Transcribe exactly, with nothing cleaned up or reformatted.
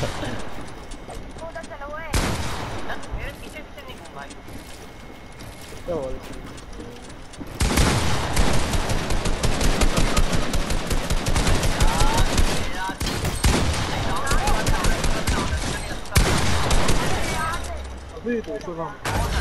उधर चलो ओए। मेरे पीछे पीछे नहीं घूम भाई। क्या बोल अभी तो इसको काम